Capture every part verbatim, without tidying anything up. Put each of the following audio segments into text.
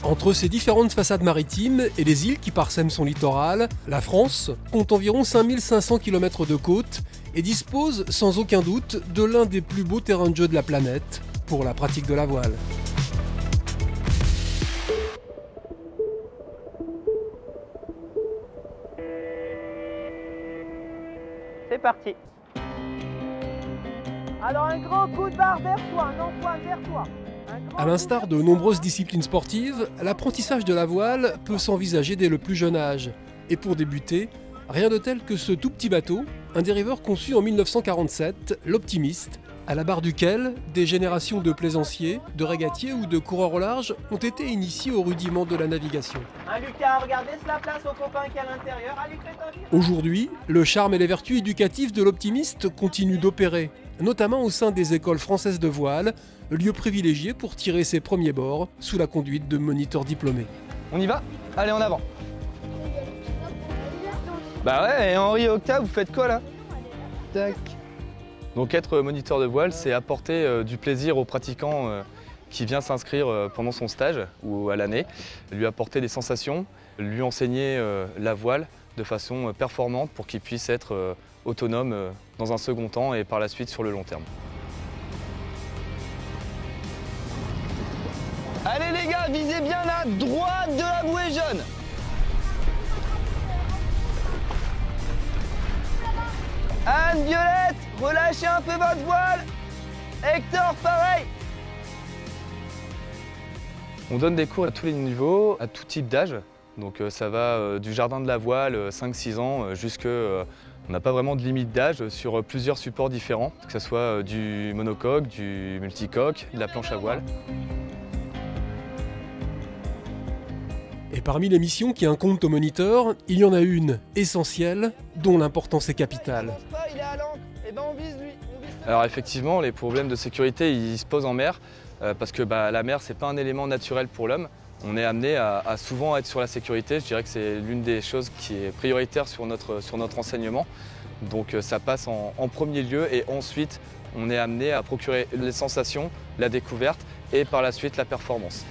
Entre ses différentes façades maritimes et les îles qui parsèment son littoral, la France compte environ cinq mille cinq cents kilomètres de côte et dispose sans aucun doute de l'un des plus beaux terrains de jeu de la planète pour la pratique de la voile. C'est parti. Alors un grand coup de barre vers toi, un Antoine vers toi. À l'instar de nombreuses disciplines sportives, l'apprentissage de la voile peut s'envisager dès le plus jeune âge. Et pour débuter, rien de tel que ce tout petit bateau, un dériveur conçu en mille neuf cent quarante-sept, l'Optimiste, à la barre duquel des générations de plaisanciers, de régatiers ou de coureurs au large ont été initiés aux rudiments de la navigation. Un Lucas, regardez, c'est la place aux copains qui est à l'intérieur. Allez, faites un... Aujourd'hui, le charme et les vertus éducatives de l'Optimiste continuent d'opérer, notamment au sein des écoles françaises de voile, lieu privilégié pour tirer ses premiers bords sous la conduite de moniteurs diplômés. On y va? Allez, en avant. Bah ouais, et Henri et Octave, vous faites quoi là? Tac. Donc être moniteur de voile, c'est apporter euh, du plaisir aux pratiquants euh, qui vient s'inscrire euh, pendant son stage ou à l'année, lui apporter des sensations, lui enseigner euh, la voile de façon euh, performante pour qu'il puisse être euh, autonome euh, dans un second temps et par la suite sur le long terme. Allez les gars, visez bien la droite de la bouée jaune. Anne, Violette, relâchez un peu votre voile. Hector, pareil. On donne des cours à tous les niveaux, à tout type d'âge. Donc euh, ça va euh, du jardin de la voile, cinq six ans, euh, jusque... Euh, on n'a pas vraiment de limite d'âge sur euh, plusieurs supports différents, que ce soit euh, du monocoque, du multicoque, de la planche à voile. Et parmi les missions qui incombent au moniteur, il y en a une essentielle, dont l'importance est capitale. Alors effectivement, les problèmes de sécurité, ils se posent en mer, euh, parce que bah, la mer, c'est pas un élément naturel pour l'homme. On est amené à, à souvent être sur la sécurité. Je dirais que c'est l'une des choses qui est prioritaire sur notre, sur notre enseignement. Donc ça passe en, en premier lieu et ensuite, on est amené à procurer les sensations, la découverte et par la suite la performance.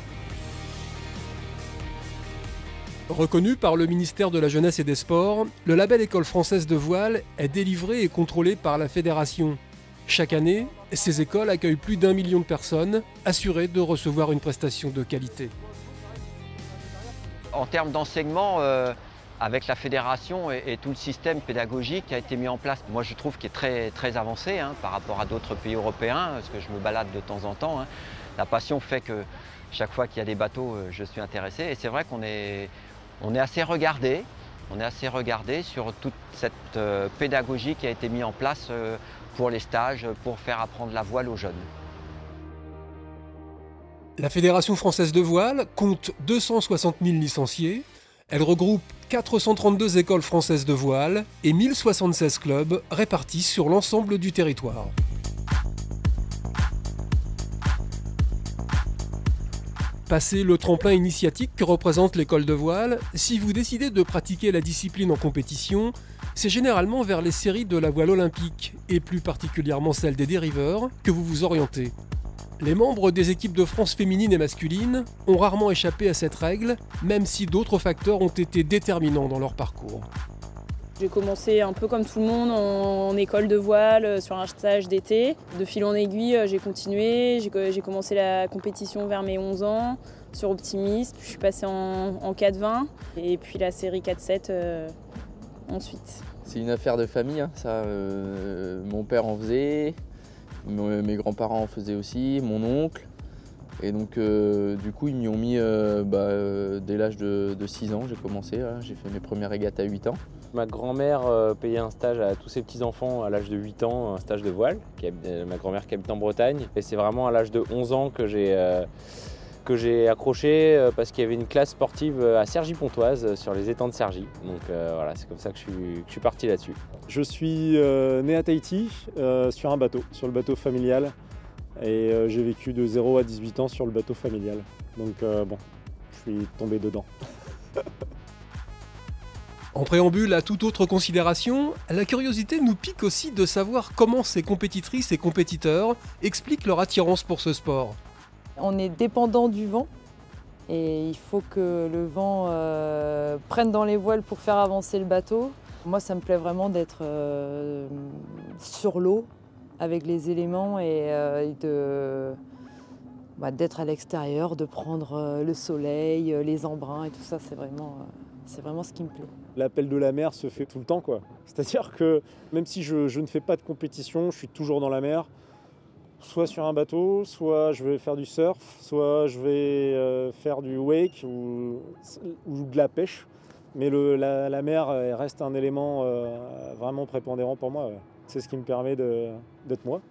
Reconnu par le ministère de la Jeunesse et des Sports, le label École française de voile est délivré et contrôlé par la fédération. Chaque année, ces écoles accueillent plus d'un million de personnes, assurées de recevoir une prestation de qualité. En termes d'enseignement, euh, avec la fédération et, et tout le système pédagogique qui a été mis en place, moi je trouve qu'il est très, très avancé hein, par rapport à d'autres pays européens, parce que je me balade de temps en temps. Hein. La passion fait que chaque fois qu'il y a des bateaux, je suis intéressé. Et c'est vrai qu'on est, on est assez regardé, on est assez regardé sur toute cette euh, pédagogie qui a été mise en place euh, pour les stages, pour faire apprendre la voile aux jeunes. La Fédération française de voile compte deux cent soixante mille licenciés. Elle regroupe quatre cent trente-deux écoles françaises de voile et mille soixante-seize clubs répartis sur l'ensemble du territoire. Passé le tremplin initiatique que représente l'école de voile, si vous décidez de pratiquer la discipline en compétition, c'est généralement vers les séries de la voile olympique, et plus particulièrement celle des dériveurs, que vous vous orientez. Les membres des équipes de France féminines et masculines ont rarement échappé à cette règle, même si d'autres facteurs ont été déterminants dans leur parcours. J'ai commencé un peu comme tout le monde en, en école de voile, sur un stage d'été. De fil en aiguille, j'ai continué. J'ai commencé la compétition vers mes onze ans sur Optimiste. Je suis passée en, en quatre vingt et puis la série quatre sept euh, ensuite. C'est une affaire de famille, hein, ça. Euh, mon père en faisait, mes grands-parents en faisaient aussi, mon oncle. Et donc euh, du coup ils m'y ont mis euh, bah, euh, dès l'âge de, de six ans, j'ai commencé, j'ai fait mes premières régates à huit ans. Ma grand-mère euh, payait un stage à tous ses petits-enfants à l'âge de huit ans, un stage de voile, qui habite, euh, ma grand-mère qui habite en Bretagne. Et c'est vraiment à l'âge de onze ans que j'ai euh, que j'ai accroché euh, parce qu'il y avait une classe sportive à Cergy-Pontoise, euh, sur les étangs de Cergy. Donc euh, voilà, c'est comme ça que je suis, que je suis parti là-dessus. Je suis euh, né à Tahiti, euh, sur un bateau, sur le bateau familial. Et euh, j'ai vécu de zéro à dix-huit ans sur le bateau familial. Donc euh, bon, je suis tombé dedans. En préambule à toute autre considération, la curiosité nous pique aussi de savoir comment ces compétitrices et compétiteurs expliquent leur attirance pour ce sport. On est dépendant du vent, Et il faut que le vent euh, prenne dans les voiles pour faire avancer le bateau. Moi, ça me plaît vraiment d'être euh, sur l'eau avec les éléments et, euh, et de, bah, d'être à l'extérieur, de prendre euh, le soleil, les embruns et tout ça. C'est vraiment, euh, c'est vraiment ce qui me plaît. L'appel de la mer se fait tout le temps, quoi. C'est-à-dire que même si je, je ne fais pas de compétition, je suis toujours dans la mer. Soit sur un bateau, soit je vais faire du surf, soit je vais euh, faire du wake ou, ou de la pêche. Mais le, la, la mer elle reste un élément euh, vraiment prépondérant pour moi. Ouais. C'est ce qui me permet de, d'être moi.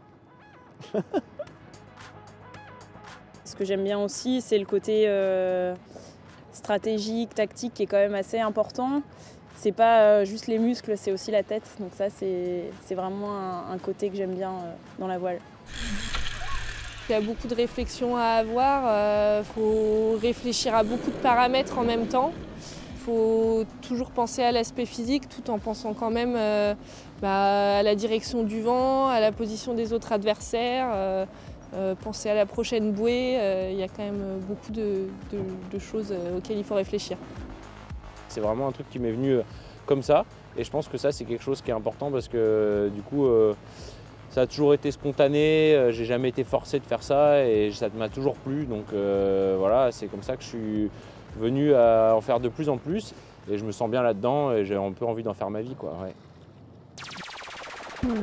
Ce que j'aime bien aussi, c'est le côté euh, stratégique, tactique qui est quand même assez important. C'est pas euh, juste les muscles, c'est aussi la tête. Donc ça, c'est, c'est vraiment un, un côté que j'aime bien euh, dans la voile. Il y a beaucoup de réflexions à avoir, il euh, faut réfléchir à beaucoup de paramètres en même temps. Il faut toujours penser à l'aspect physique tout en pensant quand même euh, bah, à la direction du vent, à la position des autres adversaires, euh, euh, penser à la prochaine bouée. Euh, il y a quand même beaucoup de, de, de choses auxquelles il faut réfléchir. C'est vraiment un truc qui m'est venu comme ça et je pense que ça c'est quelque chose qui est important parce que du coup euh, ça a toujours été spontané, j'ai jamais été forcé de faire ça et ça m'a toujours plu. Donc euh, voilà, c'est comme ça que je suis venu à en faire de plus en plus et je me sens bien là-dedans et j'ai un peu envie d'en faire ma vie, quoi. Ouais.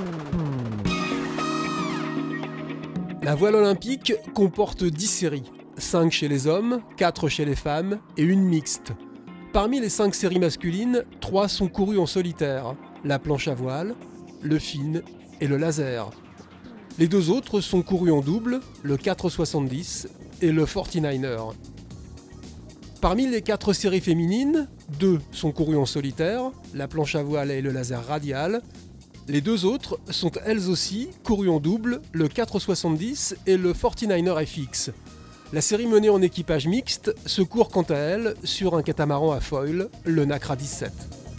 La voile olympique comporte dix séries, cinq chez les hommes, quatre chez les femmes et une mixte. Parmi les cinq séries masculines, trois sont courues en solitaire, la planche à voile, le fin et le laser. Les deux autres sont courus en double, le quatre soixante-dix et le quarante-neuf er. Parmi les quatre séries féminines, deux sont courues en solitaire, la planche à voile et le laser radial. Les deux autres sont elles aussi courues en double, le quatre soixante-dix et le quarante-neuf er F X. La série menée en équipage mixte se court quant à elle sur un catamaran à foil, le Nacra dix-sept.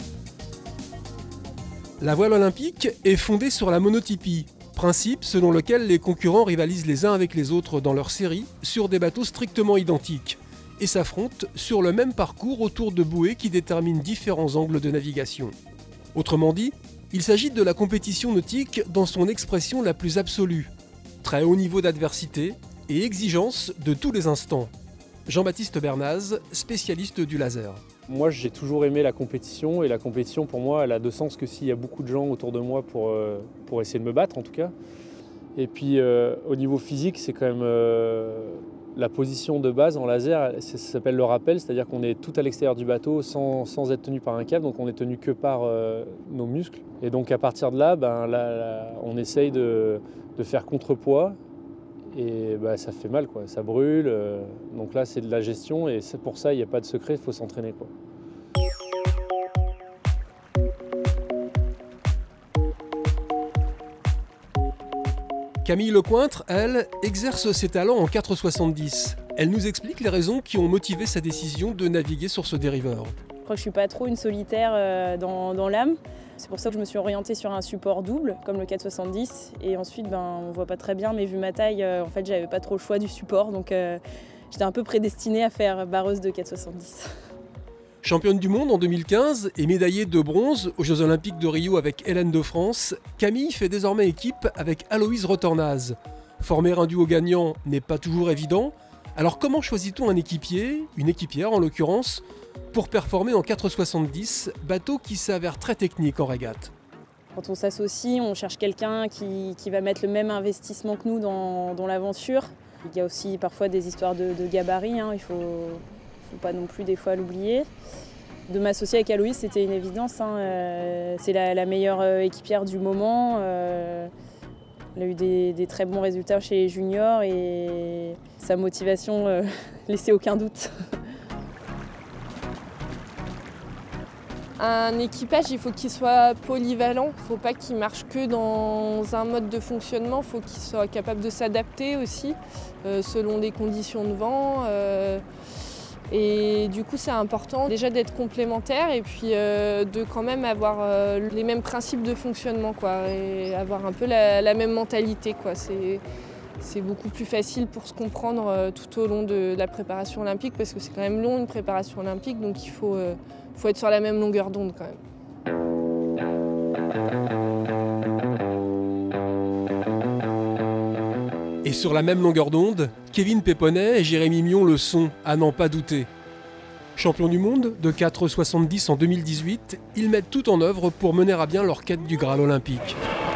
La voile olympique est fondée sur la monotypie, principe selon lequel les concurrents rivalisent les uns avec les autres dans leur série sur des bateaux strictement identiques et s'affrontent sur le même parcours autour de bouées qui déterminent différents angles de navigation. Autrement dit, il s'agit de la compétition nautique dans son expression la plus absolue. Très haut niveau d'adversité et exigence de tous les instants. Jean-Baptiste Bernaz, spécialiste du laser. Moi, j'ai toujours aimé la compétition et la compétition, pour moi, elle a de sens que s'il y a beaucoup de gens autour de moi pour, euh, pour essayer de me battre, en tout cas. Et puis, euh, au niveau physique, c'est quand même euh, la position de base en laser, ça s'appelle le rappel, c'est-à-dire qu'on est tout à l'extérieur du bateau sans, sans être tenu par un câble, donc on est tenu que par euh, nos muscles. Et donc, à partir de là, ben, là, là on essaye de, de faire contrepoids. Et bah, ça fait mal, quoi. Ça brûle. Euh, donc là, c'est de la gestion et c'est pour ça, il n'y a pas de secret, il faut s'entraîner, quoi. Camille Lecointre, elle, exerce ses talents en quatre soixante-dix. Elle nous explique les raisons qui ont motivé sa décision de naviguer sur ce dériveur. Je crois que je suis pas trop une solitaire euh, dans, dans l'âme. C'est pour ça que je me suis orientée sur un support double, comme le quatre soixante-dix. Et ensuite, ben, on voit pas très bien, mais vu ma taille, euh, en fait, j'avais pas trop le choix du support. Donc euh, j'étais un peu prédestinée à faire barreuse de quatre soixante-dix. Championne du monde en deux mille quinze et médaillée de bronze aux Jeux Olympiques de Rio avec Hélène de France, Camille fait désormais équipe avec Aloïse Retornaz. Former un duo gagnant n'est pas toujours évident. Alors comment choisit-on un équipier, une équipière en l'occurrence, pour performer en quatre soixante-dix, bateau qui s'avère très technique en régate? Quand on s'associe, on cherche quelqu'un qui, qui va mettre le même investissement que nous dans, dans l'aventure. Il y a aussi parfois des histoires de, de gabarit, hein, il ne faut, faut pas non plus des fois l'oublier. De m'associer avec Aloïse, c'était une évidence. Hein, euh, c'est la, la meilleure équipière du moment. Euh, elle a eu des, des très bons résultats chez les juniors et sa motivation euh, laissait aucun doute. Un équipage, il faut qu'il soit polyvalent, il ne faut pas qu'il marche que dans un mode de fonctionnement, il faut qu'il soit capable de s'adapter aussi euh, selon les conditions de vent. Euh, et du coup, c'est important déjà d'être complémentaire et puis euh, de quand même avoir euh, les mêmes principes de fonctionnement, quoi, et avoir un peu la, la même mentalité, quoi. C'est, c'est beaucoup plus facile pour se comprendre euh, tout au long de, de la préparation olympique parce que c'est quand même long une préparation olympique, donc il faut, euh, faut être sur la même longueur d'onde quand même. Et sur la même longueur d'onde, Kevin Péponnet et Jérémy Mion le sont, à n'en pas douter. Champions du monde de quatre soixante-dix en deux mille dix-huit, ils mettent tout en œuvre pour mener à bien leur quête du Graal olympique.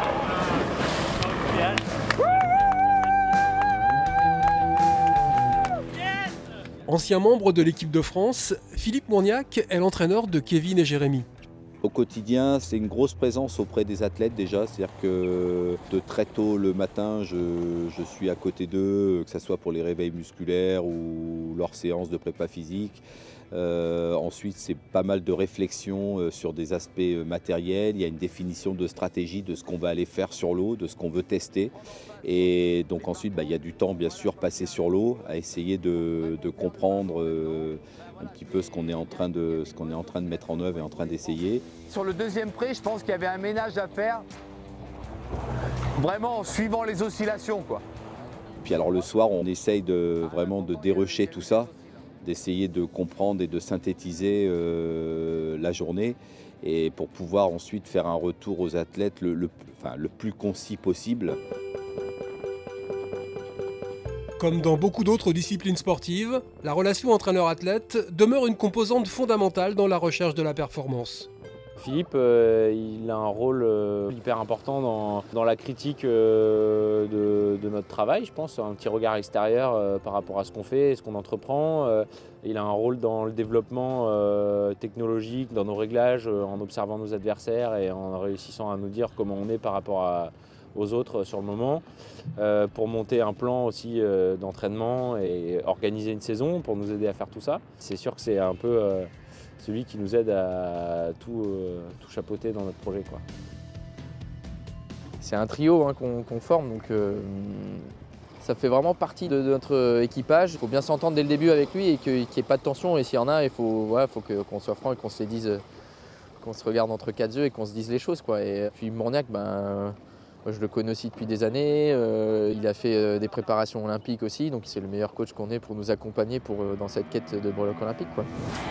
Ancien membre de l'équipe de France, Philippe Mourniac est l'entraîneur de Kevin et Jérémy. Au quotidien, c'est une grosse présence auprès des athlètes déjà, c'est-à-dire que de très tôt le matin, je, je suis à côté d'eux, que ce soit pour les réveils musculaires ou leurs séances de prépa physique. Euh, ensuite, c'est pas mal de réflexions sur des aspects matériels, il y a une définition de stratégie de ce qu'on va aller faire sur l'eau, de ce qu'on veut tester. Et donc ensuite, bah, il y a du temps bien sûr passé sur l'eau, à essayer de, de comprendre euh, un petit peu ce qu'on est en train de, ce qu'on est en train de mettre en œuvre et en train d'essayer. Sur le deuxième pré, je pense qu'il y avait un ménage à faire, vraiment en suivant les oscillations, quoi. Puis alors le soir, on essaye de, vraiment de dérocher tout ça, d'essayer de comprendre et de synthétiser euh, la journée et pour pouvoir ensuite faire un retour aux athlètes le, le, enfin, le plus concis possible. Comme dans beaucoup d'autres disciplines sportives, la relation entraîneur-athlète demeure une composante fondamentale dans la recherche de la performance. Philippe, euh, il a un rôle euh, hyper important dans, dans la critique euh, de, de notre travail, je pense, un petit regard extérieur euh, par rapport à ce qu'on fait et ce qu'on entreprend. Euh, il a un rôle dans le développement euh, technologique, dans nos réglages, euh, en observant nos adversaires et en réussissant à nous dire comment on est par rapport à, aux autres sur le moment, euh, pour monter un plan aussi euh, d'entraînement et organiser une saison pour nous aider à faire tout ça. C'est sûr que c'est un peu euh, celui qui nous aide à tout, euh, tout chapeauter dans notre projet, quoi. C'est un trio hein, qu'on qu'on forme, donc euh, ça fait vraiment partie de, de notre équipage. Il faut bien s'entendre dès le début avec lui et qu'il n'y ait pas de tension. Et s'il y en a, il faut, voilà, faut que, qu'on soit franc et qu'on se les dise, qu'on se regarde entre quatre yeux et qu'on se dise les choses, quoi. Et puis Mourniac, ben, moi, je le connais aussi depuis des années. Euh, il a fait euh, des préparations olympiques aussi, donc c'est le meilleur coach qu'on ait pour nous accompagner pour, euh, dans cette quête de breloque olympique, quoi.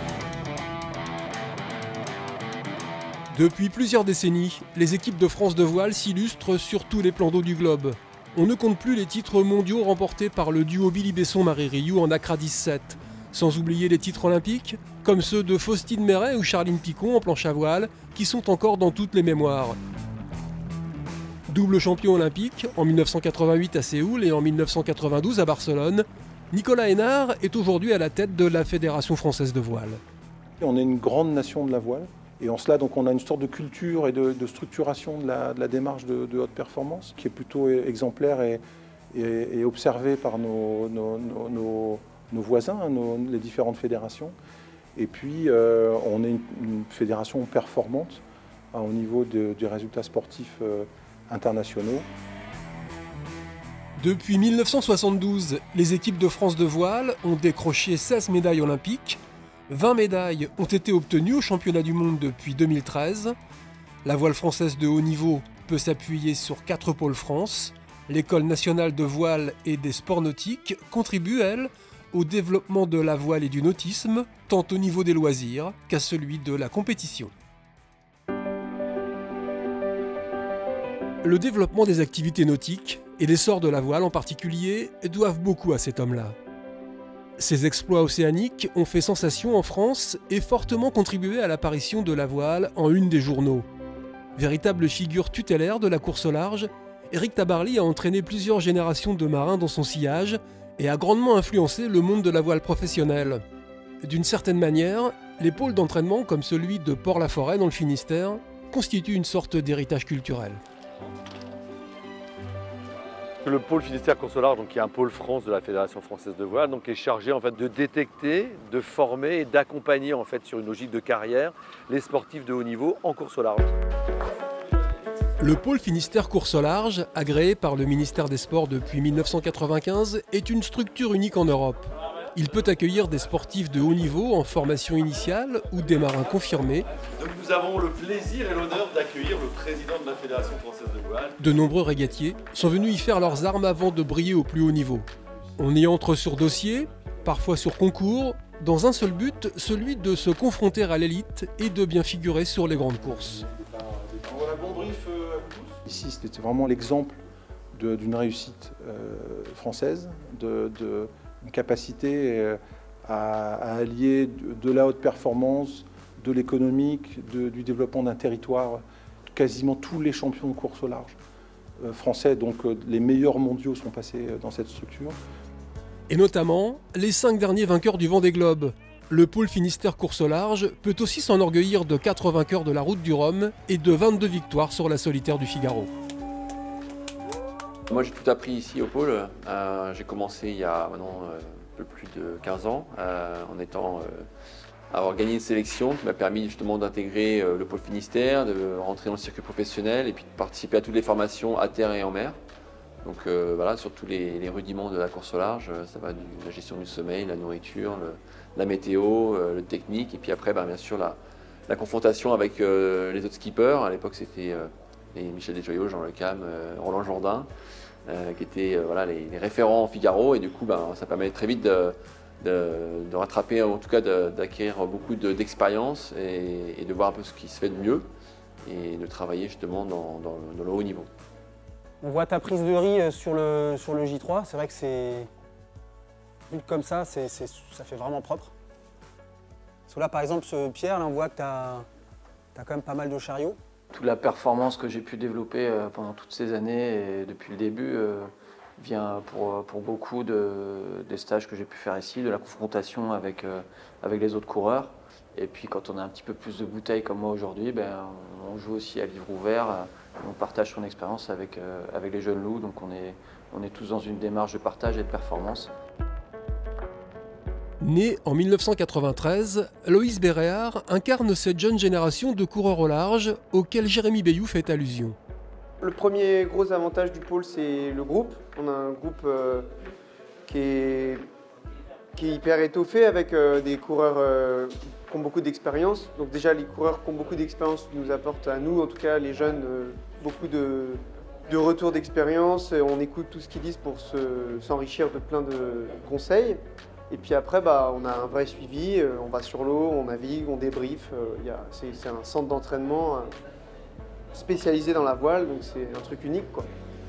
Depuis plusieurs décennies, les équipes de France de voile s'illustrent sur tous les plans d'eau du globe. On ne compte plus les titres mondiaux remportés par le duo Billy Besson-Marie Rioux en Accra dix-sept, sans oublier les titres olympiques, comme ceux de Faustine Méret ou Charline Picon en planche à voile, qui sont encore dans toutes les mémoires. Double champion olympique en mille neuf cent quatre-vingt-huit à Séoul et en mille neuf cent quatre-vingt-douze à Barcelone, Nicolas Hénard est aujourd'hui à la tête de la Fédération française de voile. On est une grande nation de la voile. Et en cela, donc, on a une sorte de culture et de, de structuration de la, de la démarche de, de haute performance qui est plutôt exemplaire et, et, et observée par nos, nos, nos, nos voisins, nos, les différentes fédérations. Et puis, euh, on est une, une fédération performante hein, au niveau de, des résultats sportifs euh, internationaux. Depuis mille neuf cent soixante-douze, les équipes de France de voile ont décroché seize médailles olympiques. vingt médailles ont été obtenues au championnat du monde depuis deux mille treize. La voile française de haut niveau peut s'appuyer sur quatre pôles France. L'École nationale de voile et des sports nautiques contribue, elle, au développement de la voile et du nautisme, tant au niveau des loisirs qu'à celui de la compétition. Le développement des activités nautiques, et l'essor de la voile en particulier, doivent beaucoup à cet homme-là. Ses exploits océaniques ont fait sensation en France et fortement contribué à l'apparition de la voile en une des journaux. Véritable figure tutélaire de la course au large, Éric Tabarly a entraîné plusieurs générations de marins dans son sillage et a grandement influencé le monde de la voile professionnelle. D'une certaine manière, les pôles d'entraînement comme celui de Port-la-Forêt dans le Finistère constituent une sorte d'héritage culturel. Le pôle Finistère Course au large, donc, qui est un pôle France de la Fédération française de voile, donc, est chargé en fait, de détecter, de former et d'accompagner en fait, sur une logique de carrière les sportifs de haut niveau en course au large. Le pôle Finistère Course au large, agréé par le ministère des Sports depuis mille neuf cent quatre-vingt-quinze, est une structure unique en Europe. Il peut accueillir des sportifs de haut niveau en formation initiale ou des marins confirmés. Donc nous avons le plaisir et l'honneur d'accueillir le président de la Fédération française de voile. De nombreux régatiers sont venus y faire leurs armes avant de briller au plus haut niveau. On y entre sur dossier, parfois sur concours, dans un seul but, celui de se confronter à l'élite et de bien figurer sur les grandes courses. Ici, c'était vraiment l'exemple d'une réussite euh, française, de, de, une capacité euh, à, à allier de, de la haute performance, de l'économique, du développement d'un territoire. Quasiment tous les champions de course au large euh, français, donc euh, les meilleurs mondiaux sont passés dans cette structure. Et notamment les cinq derniers vainqueurs du Vendée Globe. Le pôle Finistère course au large peut aussi s'enorgueillir de quatre vainqueurs de la Route du Rhum et de vingt-deux victoires sur la solitaire du Figaro. Moi j'ai tout appris ici au pôle. Euh, j'ai commencé il y a maintenant euh, un peu plus de quinze ans euh, en étant, euh, à avoir gagné une sélection qui m'a permis justement d'intégrer euh, le pôle Finistère, de rentrer dans le circuit professionnel et puis de participer à toutes les formations à terre et en mer. Donc euh, voilà, sur tous les, les rudiments de la course au large, ça va de la gestion du sommeil, la nourriture, le, la météo, euh, le technique, et puis après ben, bien sûr la, la confrontation avec euh, les autres skippers. À l'époque c'était euh, les Michel Desjoyaux, Jean Le Cam, euh, Roland Jourdain, euh, qui étaient euh, voilà, les, les référents en Figaro, et du coup ben, ça permet très vite de, de, de rattraper, en tout cas d'acquérir beaucoup d'expérience et, et de voir un peu ce qui se fait de mieux et de travailler justement dans, dans, dans le haut niveau. On voit ta prise de riz sur le, sur le J trois, c'est vrai que c'est, vu comme ça, c'est, c'est, ça fait vraiment propre. Parce que là par exemple, ce Pierre, là, on voit que tu as, tu as quand même pas mal de chariots. Toute la performance que j'ai pu développer pendant toutes ces années et depuis le début euh, vient pour, pour beaucoup de, des stages que j'ai pu faire ici, de la confrontation avec, euh, avec les autres coureurs. Et puis quand on a un petit peu plus de bouteilles comme moi aujourd'hui, ben, on joue aussi à livre ouvert. On partage son expérience avec, euh, avec les jeunes loups, donc on est, on est tous dans une démarche de partage et de performance. Né en mille neuf cent quatre-vingt-treize, Loïs Béréard incarne cette jeune génération de coureurs au large auquel Jérémy Bayou fait allusion. Le premier gros avantage du pôle, c'est le groupe. On a un groupe euh, qui, est, qui est hyper étoffé avec euh, des coureurs euh, qui ont beaucoup d'expérience. Donc déjà, les coureurs qui ont beaucoup d'expérience nous apportent à nous, en tout cas les jeunes, euh, beaucoup de, de retours d'expérience. On écoute tout ce qu'ils disent pour s'enrichir de plein de conseils. Et puis après, bah, on a un vrai suivi. Euh, on va sur l'eau, on navigue, on débriefe. Euh, c'est un centre d'entraînement euh, spécialisé dans la voile, donc c'est un truc unique, quoi.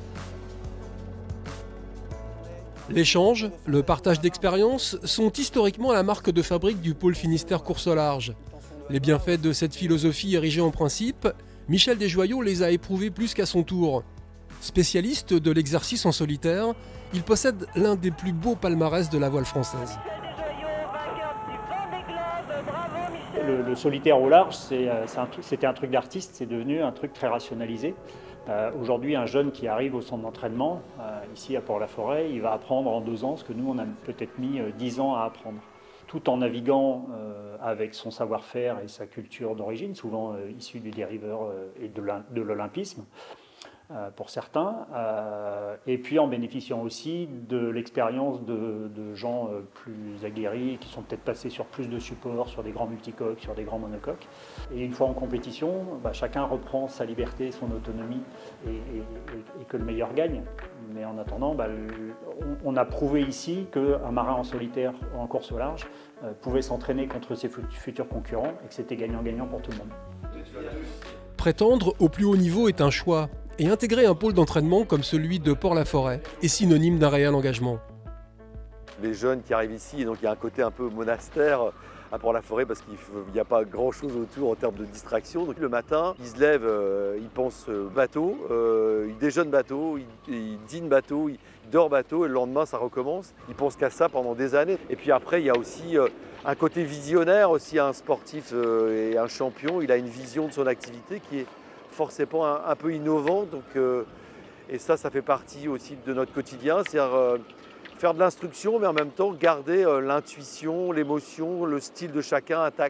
L'échange, le partage d'expériences sont historiquement la marque de fabrique du pôle Finistère course au large. Les bienfaits de cette philosophie érigée en principe, Michel Desjoyaux les a éprouvés plus qu'à son tour. Spécialiste de l'exercice en solitaire, il possède l'un des plus beaux palmarès de la voile française. Le, le solitaire au large, c'était un, un truc d'artiste, c'est devenu un truc très rationalisé. Euh, Aujourd'hui, un jeune qui arrive au centre d'entraînement, euh, ici à Port-la-Forêt, il va apprendre en deux ans ce que nous, on a peut-être mis euh, dix ans à apprendre. Tout en naviguant euh, avec son savoir-faire et sa culture d'origine, souvent euh, issue du dériveur euh, et de l'olympisme. Euh, pour certains, euh, et puis en bénéficiant aussi de l'expérience de, de gens euh, plus aguerris, qui sont peut-être passés sur plus de supports, sur des grands multicoques, sur des grands monocoques. Et une fois en compétition, bah, chacun reprend sa liberté, son autonomie, et, et, et, et que le meilleur gagne. Mais en attendant, bah, on, on a prouvé ici qu'un marin en solitaire ou en course au large euh, pouvait s'entraîner contre ses futurs concurrents, et que c'était gagnant-gagnant pour tout le monde. Prétendre au plus haut niveau est un choix. Et intégrer un pôle d'entraînement comme celui de Port-la-Forêt est synonyme d'un réel engagement. Les jeunes qui arrivent ici, et donc il y a un côté un peu monastère à Port-la-Forêt parce qu'il n'y a pas grand-chose autour en termes de distraction. Donc le matin, ils se lèvent, euh, ils pensent bateau, euh, ils déjeunent bateau, ils, ils dînent bateau, ils dorment bateau et le lendemain ça recommence. Ils pensent qu'à ça pendant des années. Et puis après, il y a aussi euh, un côté visionnaire, aussi un sportif euh, et un champion. Il a une vision de son activité qui est forcément un, un peu innovant, donc, euh, et ça, ça fait partie aussi de notre quotidien, c'est-à-dire euh, faire de l'instruction, mais en même temps garder euh, l'intuition, l'émotion, le style de chacun intact.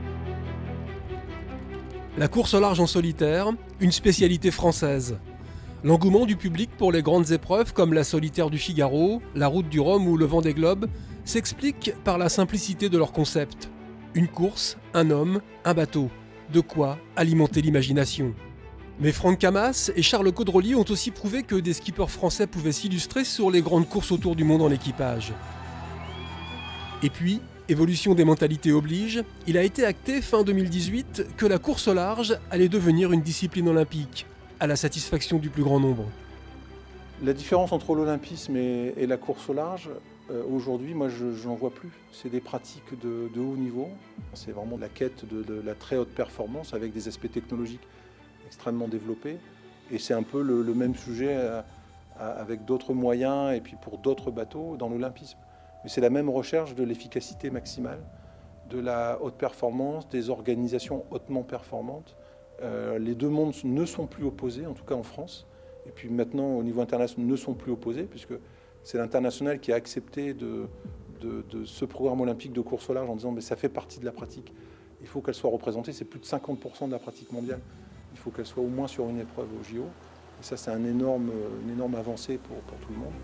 La course au large en solitaire, une spécialité française. L'engouement du public pour les grandes épreuves comme la solitaire du Figaro, la route du Rhum ou le Vendée Globe s'explique par la simplicité de leur concept. Une course, un homme, un bateau. De quoi alimenter l'imagination. Mais Franck Camas et Charles Caudrelier ont aussi prouvé que des skippers français pouvaient s'illustrer sur les grandes courses autour du monde en équipage. Et puis, évolution des mentalités oblige, il a été acté fin deux mille dix-huit que la course au large allait devenir une discipline olympique, à la satisfaction du plus grand nombre. La différence entre l'olympisme et, et la course au large, euh, aujourd'hui, moi je n'en vois plus. C'est des pratiques de, de haut niveau. C'est vraiment la quête de, de la très haute performance avec des aspects technologiques extrêmement développés. Et c'est un peu le, le même sujet à, à, avec d'autres moyens et puis pour d'autres bateaux dans l'olympisme. Mais c'est la même recherche de l'efficacité maximale, de la haute performance, des organisations hautement performantes. Euh, les deux mondes ne sont plus opposés, en tout cas en France. Et puis maintenant, au niveau international, ne sont plus opposés, puisque c'est l'international qui a accepté de, de, de ce programme olympique de course au large en disant mais ça fait partie de la pratique. Il faut qu'elle soit représentée, c'est plus de cinquante pour cent de la pratique mondiale. Il faut qu'elle soit au moins sur une épreuve au J O. Et ça, c'est un énorme, une énorme avancée pour, pour tout le monde.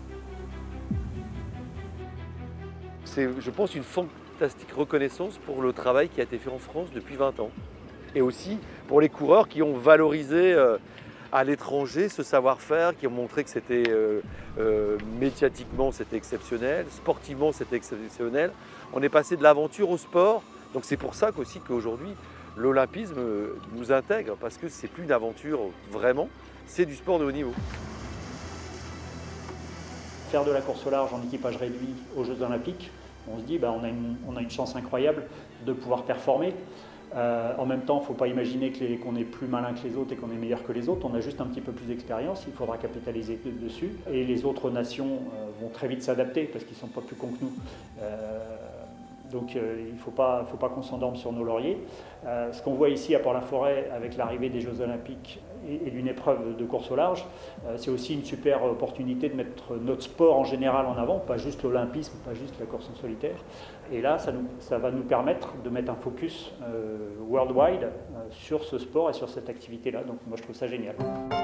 C'est, je pense, une fantastique reconnaissance pour le travail qui a été fait en France depuis vingt ans. Et aussi pour les coureurs qui ont valorisé euh, à l'étranger ce savoir-faire, qui ont montré que c'était euh, euh, médiatiquement c'était exceptionnel, sportivement c'était exceptionnel. On est passé de l'aventure au sport, donc c'est pour ça qu'aussi qu'aujourd'hui l'olympisme nous intègre, parce que c'est plus une aventure vraiment, c'est du sport de haut niveau. Faire de la course au large en équipage réduit aux Jeux Olympiques, on se dit bah, on, a une, on a une chance incroyable de pouvoir performer. Euh, en même temps, il ne faut pas imaginer que les, qu'on est plus malin que les autres et qu'on est meilleur que les autres. On a juste un petit peu plus d'expérience, il faudra capitaliser dessus. Et les autres nations euh, vont très vite s'adapter parce qu'ils ne sont pas plus cons que nous. Euh, donc euh, il ne faut pas, faut pas qu'on s'endorme sur nos lauriers. Euh, ce qu'on voit ici à Port-la-Forêt avec l'arrivée des Jeux Olympiques et, et d'une épreuve de course au large, euh, c'est aussi une super opportunité de mettre notre sport en général en avant, pas juste l'olympisme, pas juste la course en solitaire. Et là, ça, nous, ça va nous permettre de mettre un focus euh, worldwide euh, sur ce sport et sur cette activité-là. Donc moi, je trouve ça génial.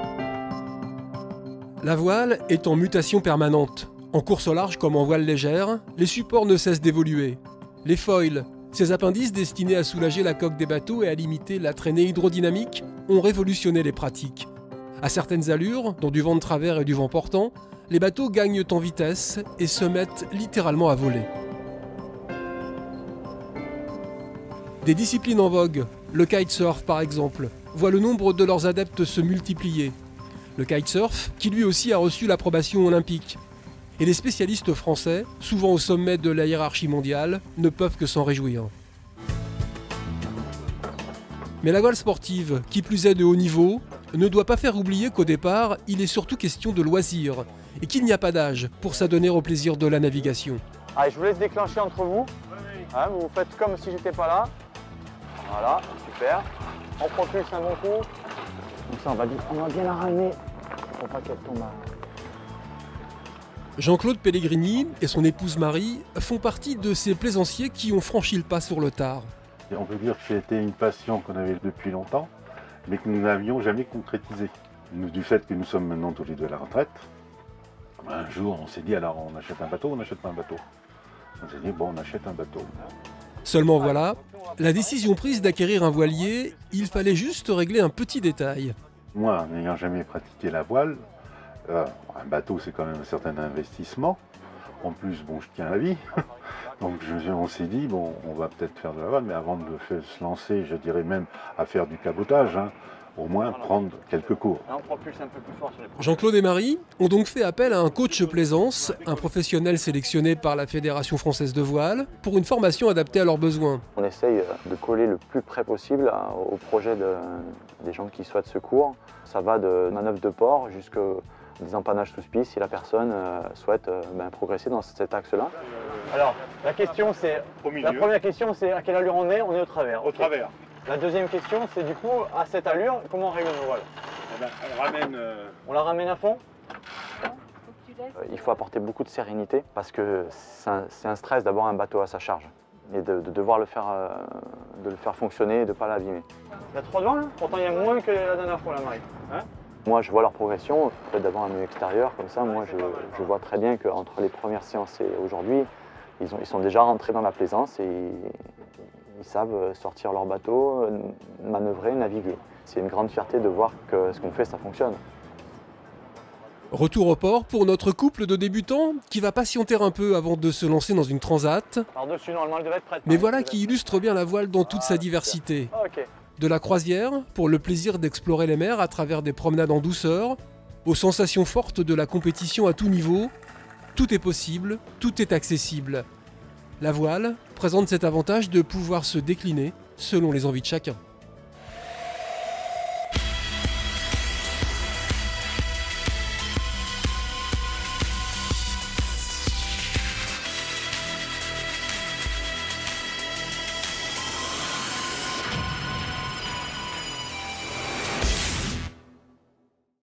La voile est en mutation permanente. En course au large comme en voile légère, les supports ne cessent d'évoluer. Les foils, ces appendices destinés à soulager la coque des bateaux et à limiter la traînée hydrodynamique, ont révolutionné les pratiques. À certaines allures, dans du vent de travers et du vent portant, les bateaux gagnent en vitesse et se mettent littéralement à voler. Des disciplines en vogue, le kitesurf par exemple, voit le nombre de leurs adeptes se multiplier. Le kitesurf, qui lui aussi a reçu l'approbation olympique. Et les spécialistes français, souvent au sommet de la hiérarchie mondiale, ne peuvent que s'en réjouir. Mais la voile sportive, qui plus est de haut niveau, ne doit pas faire oublier qu'au départ, il est surtout question de loisir, et qu'il n'y a pas d'âge pour s'adonner au plaisir de la navigation. Allez, je vous laisse déclencher entre vous. Hein, vous faites comme si j'étais pas là. Voilà, super. On propulse un bon coup. Comme ça, on va bien, on va bien la ramener pour pas qu'elle tombe. Jean-Claude Pellegrini et son épouse Marie font partie de ces plaisanciers qui ont franchi le pas sur le tard. Et on peut dire que c'était une passion qu'on avait depuis longtemps, mais que nous n'avions jamais concrétisée. Du fait que nous sommes maintenant tous les deux à la retraite, un jour on s'est dit alors on achète un bateau, on n'achète pas un bateau. On s'est dit bon on achète un bateau. Seulement voilà, la décision prise d'acquérir un voilier, il fallait juste régler un petit détail. Moi, n'ayant jamais pratiqué la voile, euh, un bateau c'est quand même un certain investissement. En plus, bon, je tiens à la vie. Donc je, on s'est dit, bon, on va peut-être faire de la voile, mais avant de faire, se lancer, je dirais même à faire du cabotage, hein, au moins prendre quelques cours. Jean-Claude et Marie ont donc fait appel à un coach plaisance, un professionnel sélectionné par la Fédération française de voile, pour une formation adaptée à leurs besoins. On essaye de coller le plus près possible au projet de, des gens qui souhaitent ce cours. Ça va de manœuvres de port jusqu'à des empannages sous piste si la personne euh, souhaite euh, ben, progresser dans cet axe-là. Alors, la question c'est, la première question c'est à quelle allure on est? On est au travers. Au travers. La deuxième question c'est du coup, à cette allure, comment on règle nos voiles? Eh ben, on, ramène, euh... on la ramène à fond? Il faut apporter beaucoup de sérénité parce que c'est un, un stress d'avoir un bateau à sa charge et de, de devoir le faire, euh, de le faire fonctionner et de ne pas l'abîmer. Il y a trois devant là? Pourtant il y a moins que la dernière fois la Marie. Hein? Moi, je vois leur progression, le fait d'avoir un œil extérieur comme ça, moi, je, je vois très bien qu'entre les premières séances et aujourd'hui, ils, ont, ils sont déjà rentrés dans la plaisance et ils, ils savent sortir leur bateau, manœuvrer, naviguer. C'est une grande fierté de voir que ce qu'on fait, ça fonctionne. Retour au port pour notre couple de débutants qui va patienter un peu avant de se lancer dans une transat. Par-dessus, normalement, elle devait être prête. Mais voilà qui illustre bien la voile dans toute sa diversité. Ah, ok. De la croisière, pour le plaisir d'explorer les mers à travers des promenades en douceur, aux sensations fortes de la compétition à tout niveau, tout est possible, tout est accessible. La voile présente cet avantage de pouvoir se décliner selon les envies de chacun.